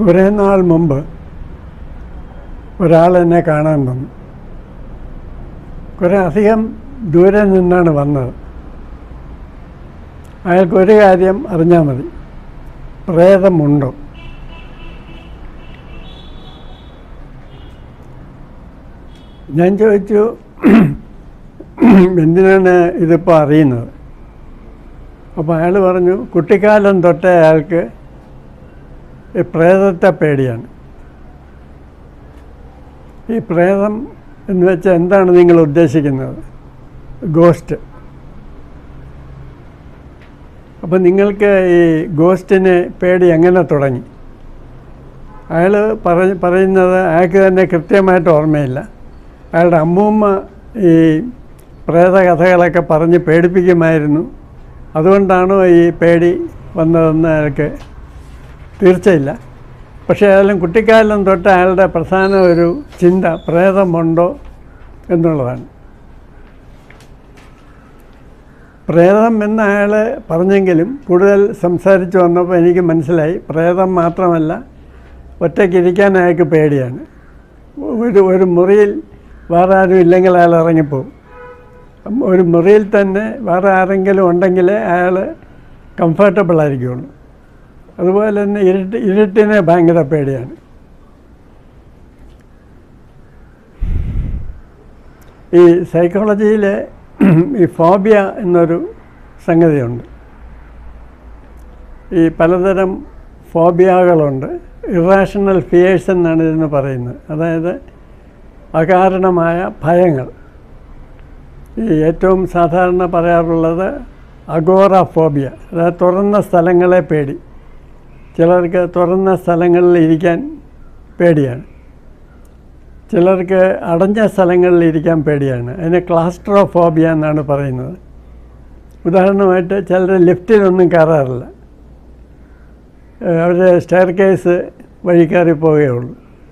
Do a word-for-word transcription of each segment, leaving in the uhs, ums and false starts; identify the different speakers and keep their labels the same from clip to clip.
Speaker 1: കുറേ നാൾ മുമ്പ് ഒരാൾ എന്നെ കാണാൻ വന്നു. കുറേ അധികം ദൂരെ നിന്നാണ് വന്നത്. അയാൾക്കൊരു കാര്യം അറിഞ്ഞാൽ മതി, പ്രേതമുണ്ടോ. ഞാൻ ചോദിച്ചു, എന്തിനാണ് ഇതിപ്പോൾ അറിയുന്നത്? അപ്പോൾ അയാൾ പറഞ്ഞു, കുട്ടിക്കാലം തൊട്ടേ അയാൾക്ക് ഈ പ്രേതത്തെ പേടിയാണ്. ഈ പ്രേതം എന്ന് വെച്ചാൽ എന്താണ് നിങ്ങൾ ഉദ്ദേശിക്കുന്നത്? ഗോസ്റ്റ്. അപ്പോൾ നിങ്ങൾക്ക് ഈ ഗോസ്റ്റിന് പേടി എങ്ങനെ തുടങ്ങി? അയാൾ പറ പറയുന്നത് അയാൾക്ക് തന്നെ കൃത്യമായിട്ട് ഓർമ്മയില്ല. അയാളുടെ അമ്മൂമ്മ ഈ പ്രേതകഥകളൊക്കെ പറഞ്ഞ് പേടിപ്പിക്കുമായിരുന്നു. അതുകൊണ്ടാണോ ഈ പേടി വന്നതെന്ന് അയാൾക്ക് തീർച്ചയില്ല. പക്ഷേ ഏതായാലും കുട്ടിക്കാലം തൊട്ട് അയാളുടെ പ്രധാന ഒരു ചിന്ത പ്രേതമുണ്ടോ എന്നുള്ളതാണ്. പ്രേതം എന്ന് അയാൾ പറഞ്ഞെങ്കിലും കൂടുതൽ സംസാരിച്ച് വന്നപ്പോൾ എനിക്ക് മനസ്സിലായി, പ്രേതം മാത്രമല്ല, ഒറ്റയ്ക്കിരിക്കാൻ അയാൾക്ക് പേടിയാണ്. ഒരു ഒരു മുറിയിൽ വേറെ ആരും ഇല്ലെങ്കിൽ അയാൾ ഇറങ്ങിപ്പോവും. ഒരു മുറിയിൽ തന്നെ വേറെ ആരെങ്കിലും ഉണ്ടെങ്കിലേ അയാൾ കംഫർട്ടബിൾ ആയിരിക്കുള്ളൂ. അതുപോലെ തന്നെ ഇരുട്ട് ഇരുട്ടിനെ ഭയങ്കര പേടിയാണ്. ഈ സൈക്കോളജിയിൽ ഈ ഫോബിയ എന്നൊരു സംഗതിയുണ്ട്. ഈ പലതരം ഫോബിയകളുണ്ട്. ഇറാഷണൽ ഫിയേഴ്സ് എന്നാണ് ഇതിന് പറയുന്നത്. അതായത് അകാരണമായ ഭയങ്ങൾ. ഈ ഏറ്റവും സാധാരണ പറയാറുള്ളത് അഗോറ ഫോബിയ, അതായത് തുറന്ന സ്ഥലങ്ങളെ പേടി. ചിലർക്ക് തുറന്ന സ്ഥലങ്ങളിൽ ഇരിക്കാൻ പേടിയാണ്, ചിലർക്ക് അടഞ്ഞ സ്ഥലങ്ങളിൽ ഇരിക്കാൻ പേടിയാണ്. അതിന് ക്ലാസ്ട്രോഫോബിയ എന്നാണ് പറയുന്നത്. ഉദാഹരണമായിട്ട് ചിലർ ലിഫ്റ്റിലൊന്നും കയറാറില്ല, അവർ സ്റ്റെയർ കേസ് വഴി കയറി പോവുകയുള്ളൂ.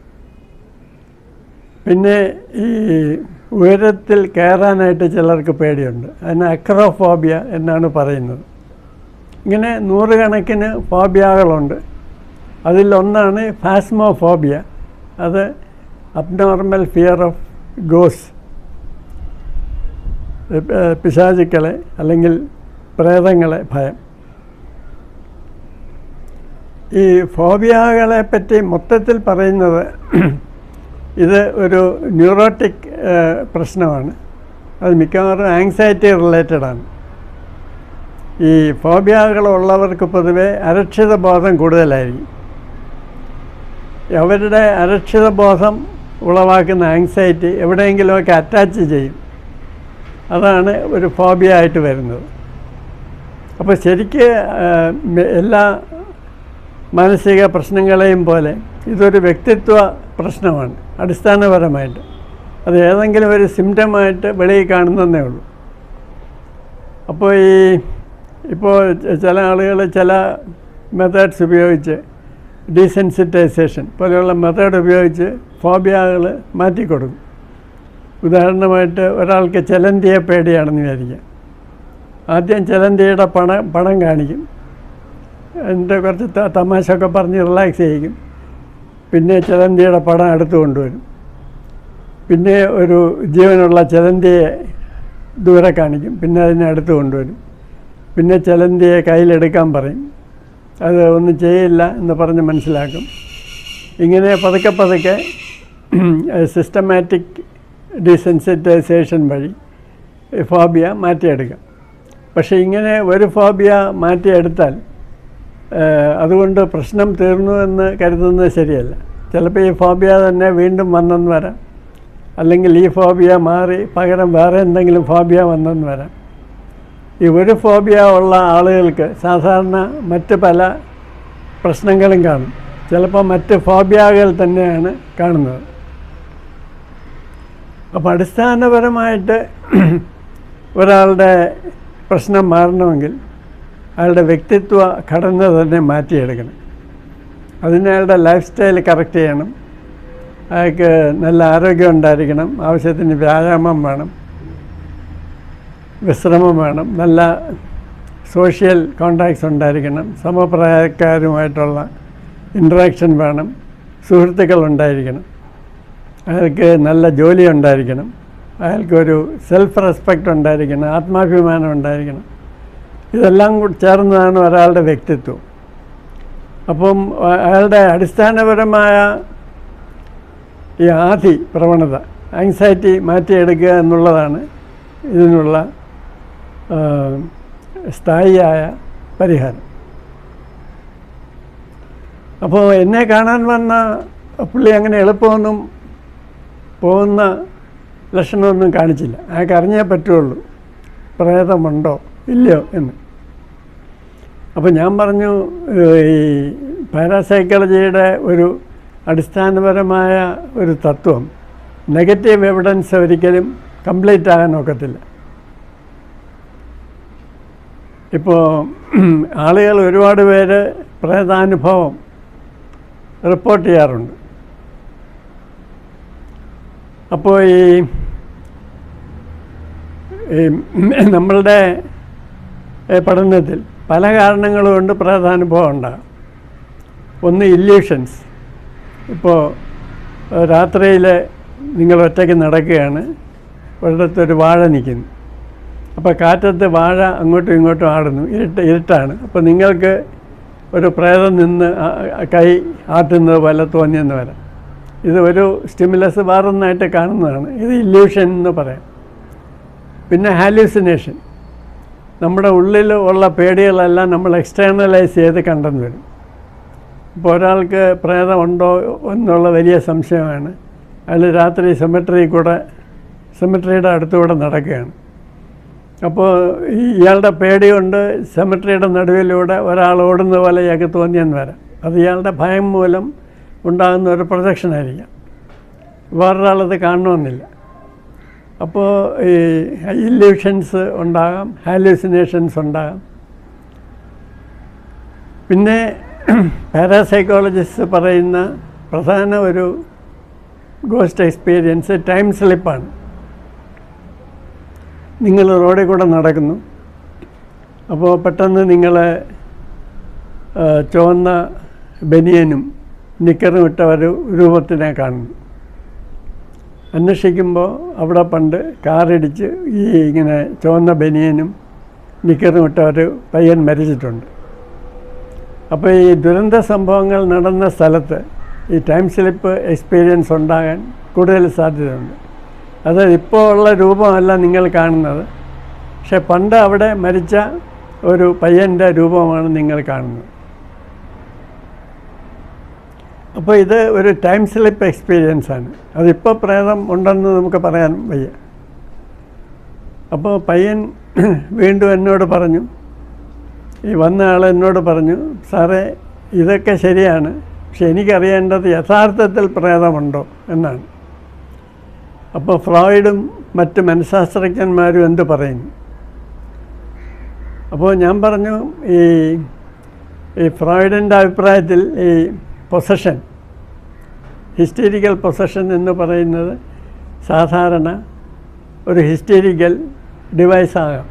Speaker 1: പിന്നെ ഈ ഉയരത്തിൽ കയറാനായിട്ട് ചിലർക്ക് പേടിയുണ്ട്, അതിന് അക്രോഫോബിയ എന്നാണ് പറയുന്നത്. ഇങ്ങനെ നൂറുകണക്കിന് ഫോബിയകളുണ്ട്. അതിലൊന്നാണ് ഫാസ്മോഫോബിയ. അത് അബ്നോർമൽ ഫിയർ ഓഫ് ഗോസ്, പിശാചുക്കളെ അല്ലെങ്കിൽ പ്രേതങ്ങളെ ഭയം. ഈ ഫോബിയകളെ പറ്റി മൊത്തത്തിൽ പറയുന്നത് ഇത് ഒരു ന്യൂറോട്ടിക് പ്രശ്നമാണ്. അത് മിക്കവാറും ആങ്സൈറ്റി റിലേറ്റഡാണ്. ഈ ഫോബിയകളുള്ളവർക്ക് പൊതുവെ അരക്ഷിത ബോധം കൂടുതലായിരിക്കും. അവരുടെ അരക്ഷിത ബോധം ഉളവാക്കുന്ന ആങ്സൈറ്റി എവിടെയെങ്കിലുമൊക്കെ അറ്റാച്ച് ചെയ്യും. അതാണ് ഒരു ഫോബിയ ആയിട്ട് വരുന്നത്. അപ്പോൾ ശരിക്ക് എല്ലാ മാനസിക പ്രശ്നങ്ങളെയും പോലെ ഇതൊരു വ്യക്തിത്വ പ്രശ്നമാണ് അടിസ്ഥാനപരമായിട്ട്. അത് ഏതെങ്കിലും ഒരു സിംറ്റമായിട്ട് വെളിയിൽ കാണുന്നതേ ഉള്ളൂ. അപ്പോൾ ഈ ഇപ്പോൾ ചില ആളുകൾ ചില മെത്തേഡ്സ് ഉപയോഗിച്ച്, ഡീസെൻസിറ്റൈസേഷൻ പോലെയുള്ള മെത്തേഡ് ഉപയോഗിച്ച് ഫോബിയകൾ മാറ്റിക്കൊടുക്കും. ഉദാഹരണമായിട്ട് ഒരാൾക്ക് ചിലന്തിയെ പേടിയാണെന്ന് വിചാരിക്കാം. ആദ്യം ചിലന്തിയുടെ പണം പണം കാണിക്കും, എൻ്റെ കുറച്ച് തമാശയൊക്കെ പറഞ്ഞ് റിലാക്സ് ചെയ്യിക്കും. പിന്നെ ചിലന്തിയുടെ പടം അടുത്ത് കൊണ്ടുവരും. പിന്നെ ഒരു ജീവനുള്ള ചിലന്തിയെ ദൂരെ കാണിക്കും, പിന്നെ അതിനെ അടുത്ത് കൊണ്ടുവരും. പിന്നെ ചിലന്തിയെ കയ്യിലെടുക്കാൻ പറയും, അത് ഒന്നും ചെയ്യില്ല എന്ന് പറഞ്ഞ് മനസ്സിലാക്കും. ഇങ്ങനെ പതുക്കെ പതുക്കെ സിസ്റ്റമാറ്റിക് ഡീസെൻസിറ്റൈസേഷൻ വഴി ഫോബിയ മാറ്റിയെടുക്കാം. പക്ഷേ ഇങ്ങനെ ഒരു ഫോബിയ മാറ്റിയെടുത്താൽ അതുകൊണ്ട് പ്രശ്നം തീർന്നു എന്ന് കരുതുന്നത് ശരിയല്ല. ചിലപ്പോൾ ഈ ഫോബിയ തന്നെ വീണ്ടും വന്നെന്ന് വരാം, അല്ലെങ്കിൽ ഈ ഫോബിയ മാറി പകരം വേറെ എന്തെങ്കിലും ഫോബിയ വന്നെന്ന് വരാം. ഈ ഒരു ഫോബിയ ഉള്ള ആളുകൾക്ക് സാധാരണ മറ്റ് പല പ്രശ്നങ്ങളും കാണും. ചിലപ്പോൾ മറ്റ് ഫോബിയകൾ തന്നെയാണ് കാണുന്നത്. അപ്പോൾ അടിസ്ഥാനപരമായിട്ട് ഒരാളുടെ പ്രശ്നം മാറണമെങ്കിൽ അയാളുടെ വ്യക്തിത്വ ഘടന തന്നെ മാറ്റിയെടുക്കണം. അതിന് അയാളുടെ ലൈഫ് സ്റ്റൈൽ കറക്റ്റ് ചെയ്യണം. അയാൾക്ക് നല്ല ആരോഗ്യം ഉണ്ടായിരിക്കണം, ആവശ്യത്തിന് വ്യായാമം വേണം, വിശ്രമം വേണം, നല്ല സോഷ്യൽ കോണ്ടാക്ട്സ് ഉണ്ടായിരിക്കണം, സമപ്രായക്കാരുമായിട്ടുള്ള ഇൻട്രാക്ഷൻ വേണം, സുഹൃത്തുക്കൾ ഉണ്ടായിരിക്കണം, അയാൾക്ക് നല്ല ജോലി ഉണ്ടായിരിക്കണം, അയാൾക്കൊരു സെൽഫ് റെസ്പെക്റ്റ് ഉണ്ടായിരിക്കണം, ആത്മാഭിമാനം ഉണ്ടായിരിക്കണം. ഇതെല്ലാം കൂടി ചേർന്നതാണ് ഒരാളുടെ വ്യക്തിത്വം. അപ്പം അയാളുടെ അടിസ്ഥാനപരമായ ഈ ആധി പ്രവണത, ആങ്സൈറ്റി മാറ്റിയെടുക്കുക എന്നുള്ളതാണ് ഇതിനുള്ള സ്ഥായിയായ പരിഹാരം. അപ്പോൾ എന്നെ കാണാൻ വന്ന പുള്ളി അങ്ങനെ എളുപ്പമൊന്നും പോകുന്ന ലക്ഷണമൊന്നും കാണിച്ചില്ല. അയാൾക്ക് അറിഞ്ഞേ പറ്റുള്ളൂ പ്രേതമുണ്ടോ ഇല്ലയോ എന്ന്. അപ്പോൾ ഞാൻ പറഞ്ഞു, ഈ പാരാസൈക്കോളജിയുടെ ഒരു അടിസ്ഥാനപരമായ ഒരു തത്വം നെഗറ്റീവ് എവിഡൻസ് ഒരിക്കലും കംപ്ലീറ്റ് ആകാൻ ഒക്കത്തില്ല. ഇപ്പോൾ ആളുകൾ ഒരുപാട് പേര് പ്രേതാനുഭവം റിപ്പോർട്ട് ചെയ്യാറുണ്ട്. അപ്പോൾ ഈ നമ്മളുടെ പഠനത്തിൽ പല കാരണങ്ങൾ കൊണ്ട് പ്രേതാനുഭവം ഉണ്ടാകും. ഒന്ന് ഇല്യൂഷൻസ്. ഇപ്പോൾ രാത്രിയിൽ നിങ്ങൾ ഒറ്റയ്ക്ക് നടക്കുകയാണ്, ഒരിടത്തൊരു വാഴ നിൽക്കുന്നു. അപ്പോൾ കാറ്റത്ത് വാഴ അങ്ങോട്ടും ഇങ്ങോട്ടും ആടുന്നു, ഇരുട്ട് ഇരുട്ടാണ്. അപ്പോൾ നിങ്ങൾക്ക് ഒരു പ്രേതം നിന്ന് കൈ ആട്ടുന്നത് പോലെ തോന്നിയെന്ന് വരാം. ഇത് ഒരു സ്റ്റിമുലസ് വേറൊന്നായിട്ട് കാണുന്നതാണ്. ഇത് ഇല്യൂഷൻ എന്ന് പറയാം. പിന്നെ ഹാലൂസിനേഷൻ. നമ്മുടെ ഉള്ളിൽ ഉള്ള പേടികളെല്ലാം നമ്മൾ എക്സ്റ്റേണലൈസ് ചെയ്ത് കണ്ടെന്ന് വരും. ഇപ്പോൾ ഒരാൾക്ക് പ്രേതമുണ്ടോ എന്നുള്ള വലിയ സംശയമാണ്. അയാൾ രാത്രി സെമിട്രി കൂടെ സെമിട്രിയുടെ അടുത്തുകൂടെ നടക്കുകയാണ്. അപ്പോൾ ഇയാളുടെ പേടി കൊണ്ട് സെമിട്രിയുടെ നടുവിലൂടെ ഒരാൾ ഓടുന്ന പോലെ ഇയാൾക്ക് തോന്നിയെന്ന് വരാം. അത് ഇയാളുടെ ഭയം മൂലം ഉണ്ടാകുന്ന ഒരു പ്രൊജക്ഷനായിരിക്കാം. വേറൊരാളത് കാണണമെന്നില്ല. അപ്പോൾ ഈ ഇല്യൂഷൻസ് ഉണ്ടാകാം, ഹാലൂസിനേഷൻസ് ഉണ്ടാകാം. പിന്നെ പാരാസൈക്കോളജിസ്റ്റ് പറയുന്ന പ്രധാന ഒരു ഗോസ്റ്റ് എക്സ്പീരിയൻസ് ടൈം സ്ലിപ്പാണ്. നിങ്ങൾ റോഡിൽ കൂടെ നടക്കുന്നു, അപ്പോൾ പെട്ടെന്ന് നിങ്ങൾ ചുവന്ന ബനിയനും നിക്കറും ഇട്ട ഒരു രൂപത്തിനെ കാണുന്നു. അന്വേഷിക്കുമ്പോൾ അവിടെ പണ്ട് കാറിടിച്ച് ഈ ഇങ്ങനെ ചുവന്ന ബനിയനും നിക്കറും ഇട്ട ഒരു പയ്യൻ മരിച്ചിട്ടുണ്ട്. അപ്പോൾ ഈ ദുരന്ത സംഭവങ്ങൾ നടന്ന സ്ഥലത്ത് ഈ ടൈം സ്ലിപ്പ് എക്സ്പീരിയൻസ് ഉണ്ടാകാൻ കൂടുതൽ സാധ്യതയുണ്ട്. അത് ഇപ്പോൾ ഉള്ള രൂപമല്ല നിങ്ങൾ കാണുന്നത്, പക്ഷെ പണ്ട് അവിടെ മരിച്ച ഒരു പയ്യൻ്റെ രൂപമാണ് നിങ്ങൾ കാണുന്നത്. അപ്പോൾ ഇത് ഒരു ടൈം സ്ലിപ്പ് എക്സ്പീരിയൻസാണ്. അതിപ്പോൾ പ്രേതം ഉണ്ടെന്ന് നമുക്ക് പറയാൻ വയ്യ. അപ്പോൾ പയ്യൻ വീണ്ടും എന്നോട് പറഞ്ഞു, ഈ വന്ന ആൾ എന്നോട് പറഞ്ഞു, സാറേ ഇതൊക്കെ ശരിയാണ്, പക്ഷെ എനിക്കറിയേണ്ടത് യഥാർത്ഥത്തിൽ പ്രേതമുണ്ടോ എന്നാണ്. അപ്പോൾ ഫ്രോയിഡും മറ്റ് മനഃശാസ്ത്രജ്ഞന്മാരും എന്ത് പറയുന്നു? അപ്പോൾ ഞാൻ പറഞ്ഞു, ഈ ഈ ഫ്രോയിഡിൻ്റെ അഭിപ്രായത്തിൽ ഈ പൊസഷൻ, ഹിസ്റ്റീരിക്കൽ പൊസഷൻ എന്ന് പറയുന്നത് സാധാരണ ഒരു ഹിസ്റ്റീരിക്കൽ ഡിവൈസാകാം.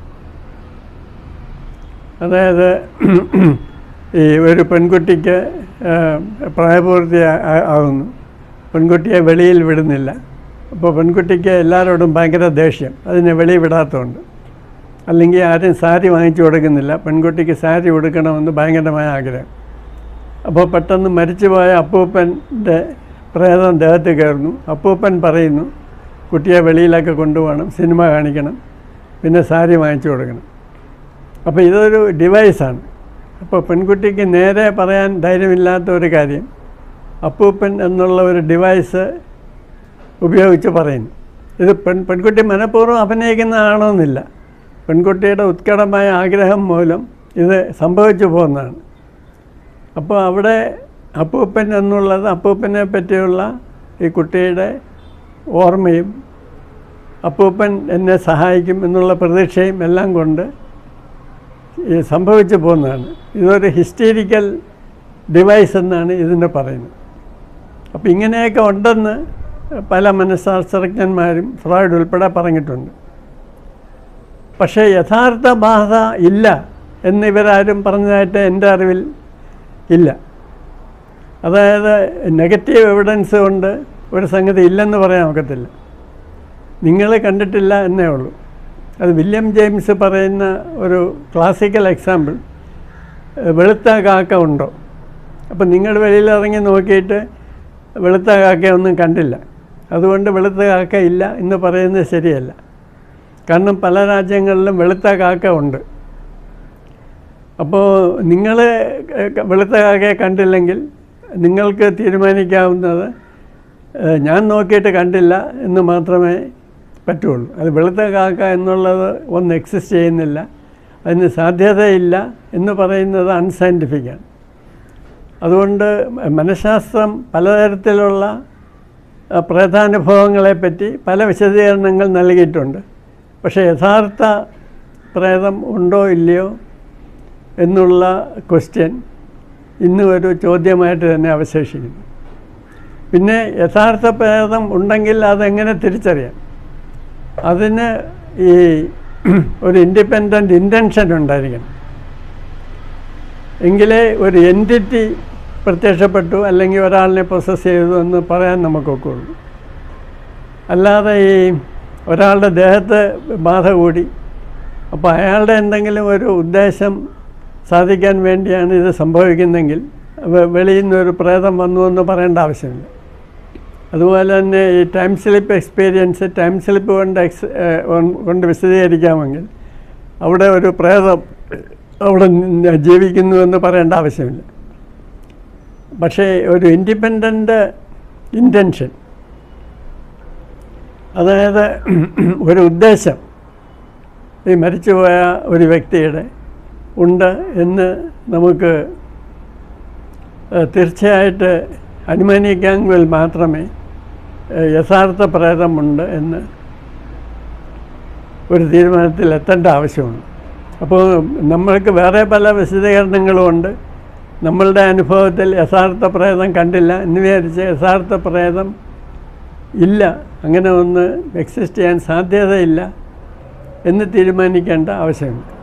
Speaker 1: അതായത് ഈ ഒരു പെൺകുട്ടിക്ക് പ്രായപൂർത്തി ആകുന്നു, പെൺകുട്ടിയെ വെളിയിൽ വിടുന്നില്ല. അപ്പോൾ പെൺകുട്ടിക്ക് എല്ലാവരോടും ഭയങ്കര ദേഷ്യം, അതിനെ വെളിയിൽ വിടാത്തതുകൊണ്ട്. അല്ലെങ്കിൽ ആരും സാരി വാങ്ങിച്ചു കൊടുക്കുന്നില്ല, പെൺകുട്ടിക്ക് സാരി ഉടുക്കണമെന്ന് ഭയങ്കരമായ ആഗ്രഹം. അപ്പോൾ പെട്ടെന്ന് മരിച്ചുപോയ അപ്പൂപ്പൻ്റെ പ്രേതം ദേഹത്ത് കയറുന്നു. അപ്പൂപ്പൻ പറയുന്നു, കുട്ടിയെ വെളിയിലൊക്കെ കൊണ്ടുപോകണം, സിനിമ കാണിക്കണം, പിന്നെ സാരി വാങ്ങിച്ചു കൊടുക്കണം. അപ്പോൾ ഇതൊരു ഡിവൈസാണ്. അപ്പോൾ പെൺകുട്ടിക്ക് നേരെ പറയാൻ ധൈര്യമില്ലാത്ത ഒരു കാര്യം അപ്പൂപ്പൻ എന്നുള്ള ഒരു ഡിവൈസ് ഉപയോഗിച്ച് പറയുന്നു. ഇത് പെൺ പെൺകുട്ടി മനഃപൂർവ്വം അഭിനയിക്കുന്നതാണോന്നില്ല, പെൺകുട്ടിയുടെ ഉത്കടമായ ആഗ്രഹം മൂലം ഇത് സംഭവിച്ചു പോകുന്നതാണ്. അപ്പോൾ അവിടെ അപ്പൂപ്പൻ എന്നുള്ളത് അപ്പൂപ്പനെ പറ്റിയുള്ള ഈ കുട്ടിയുടെ ഓർമ്മയും അപ്പൂപ്പൻ എന്നെ സഹായിക്കും എന്നുള്ള പ്രതീക്ഷയും എല്ലാം കൊണ്ട് ഈ സംഭവിച്ചു പോകുന്നതാണ്. ഇതൊരു ഹിസ്റ്റീരിക്കൽ ഡിവൈസ് എന്നാണ് ഇതിനെ പറയുന്നത്. അപ്പോൾ ഇങ്ങനെയൊക്കെ ഉണ്ടെന്ന് പല മനഃശാസ്ത്രജ്ഞന്മാരും ഫ്രോയിഡ് ഉൾപ്പെടെ പറഞ്ഞിട്ടുണ്ട്. പക്ഷേ യഥാർത്ഥ ബാധ ഇല്ല എന്നിവരാരും പറഞ്ഞതായിട്ട് എൻ്റെ അറിവിൽ ഇല്ല. അതായത് നെഗറ്റീവ് എവിഡൻസ് കൊണ്ട് ഒരു സംഗതി ഇല്ലെന്ന് പറയാൻ ഒക്കത്തില്ല. നിങ്ങൾ കണ്ടിട്ടില്ല എന്നേ ഉള്ളൂ. അത് വില്യം ജെയിംസ് പറയുന്ന ഒരു ക്ലാസിക്കൽ എക്സാമ്പിൾ, വെളുത്ത കാക്ക ഉണ്ടോ? അപ്പം നിങ്ങൾ വെളിയിലിറങ്ങി നോക്കിയിട്ട് വെളുത്ത കാക്കയൊന്നും കണ്ടില്ല, അതുകൊണ്ട് വെളുത്ത കാക്ക ഇല്ല എന്ന് പറയുന്നത് ശരിയല്ല. കാരണം പല രാജ്യങ്ങളിലും വെളുത്ത കാക്ക ഉണ്ട്. അപ്പോൾ നിങ്ങൾ വെളുത്ത കാക്കയെ കണ്ടില്ലെങ്കിൽ നിങ്ങൾക്ക് തീരുമാനിക്കാവുന്നത് ഞാൻ നോക്കിയിട്ട് കണ്ടില്ല എന്ന് മാത്രമേ പറ്റുള്ളൂ. അത് വെളുത്ത കാക്ക എന്നുള്ളത് ഒന്ന് എക്സിസ്റ്റ് ചെയ്യുന്നില്ല, അതിന് സാധ്യതയില്ല എന്ന് പറയുന്നത് അൺസയൻറ്റിഫിക്കാണ്. അതുകൊണ്ട് മനഃശാസ്ത്രം പലതരത്തിലുള്ള പ്രേതാനുഭവങ്ങളെപ്പറ്റി പല വിശദീകരണങ്ങൾ നൽകിയിട്ടുണ്ട്. പക്ഷേ യഥാർത്ഥ പ്രേതം ഉണ്ടോ ഇല്ലയോ എന്നുള്ള ക്വസ്റ്റ്യൻ ഇന്നും ഒരു ചോദ്യമായിട്ട് തന്നെ അവശേഷിക്കുന്നു. പിന്നെ യഥാർത്ഥ പ്രേതം ഉണ്ടെങ്കിൽ അതെങ്ങനെ തിരിച്ചറിയാം? അതിന് ഈ ഒരു ഇൻഡിപെൻഡൻറ്റ് ഇൻറ്റൻഷൻ ഉണ്ടായിരിക്കണം. എങ്കിലേ ഒരു എൻറ്റിറ്റി പ്രത്യക്ഷപ്പെട്ടു അല്ലെങ്കിൽ ഒരാളിനെ പ്രൊസസ് ചെയ്തു എന്ന് പറയാൻ നമുക്കൊക്കെ ഉള്ളൂ. അല്ലാതെ ഈ ഒരാളുടെ ദേഹത്ത് ബാധ കൂടി, അപ്പോൾ അയാളുടെ എന്തെങ്കിലും ഒരു ഉദ്ദേശം സാധിക്കാൻ വേണ്ടിയാണ് ഇത് സംഭവിക്കുന്നതെങ്കിൽ വെളിയിൽ നിന്നൊരു പ്രേതം വന്നു എന്ന് പറയേണ്ട ആവശ്യമില്ല. അതുപോലെ തന്നെ ഈ time slip experience time slip കൊണ്ട് എക്സ് കൊണ്ട് വിശദീകരിക്കാമെങ്കിൽ അവിടെ ഒരു പ്രേതം അവിടെ ജീവിക്കുന്നു എന്ന് പറയേണ്ട ആവശ്യമില്ല. പക്ഷേ ഒരു ഇൻഡിപെൻഡൻ്റ് ഇൻറ്റൻഷൻ, അതായത് ഒരു ഉദ്ദേശം ഈ മരിച്ചുപോയ ഒരു വ്യക്തിയുടെ ഉണ്ട് എന്ന് നമുക്ക് തീർച്ചയായിട്ട് അനുമാനിക്കാമെങ്കിൽ മാത്രമേ യഥാർത്ഥ പ്രേതമുണ്ട് എന്ന് ഒരു തീരുമാനത്തിൽ എത്തേണ്ട ആവശ്യമുണ്ട്. അപ്പോൾ നമ്മൾക്ക് വേറെ പല വിശദീകരണങ്ങളുമുണ്ട്. നമ്മളുടെ അനുഭവത്തിൽ യഥാർത്ഥ പ്രേതം കണ്ടില്ല എന്ന് വിചാരിച്ച് യഥാർത്ഥ പ്രേതം ഇല്ല, അങ്ങനെ ഒന്ന് എക്സിസ്റ്റ് ചെയ്യാൻ സാധ്യതയില്ല എന്ന് തീരുമാനിക്കേണ്ട ആവശ്യമുണ്ട്.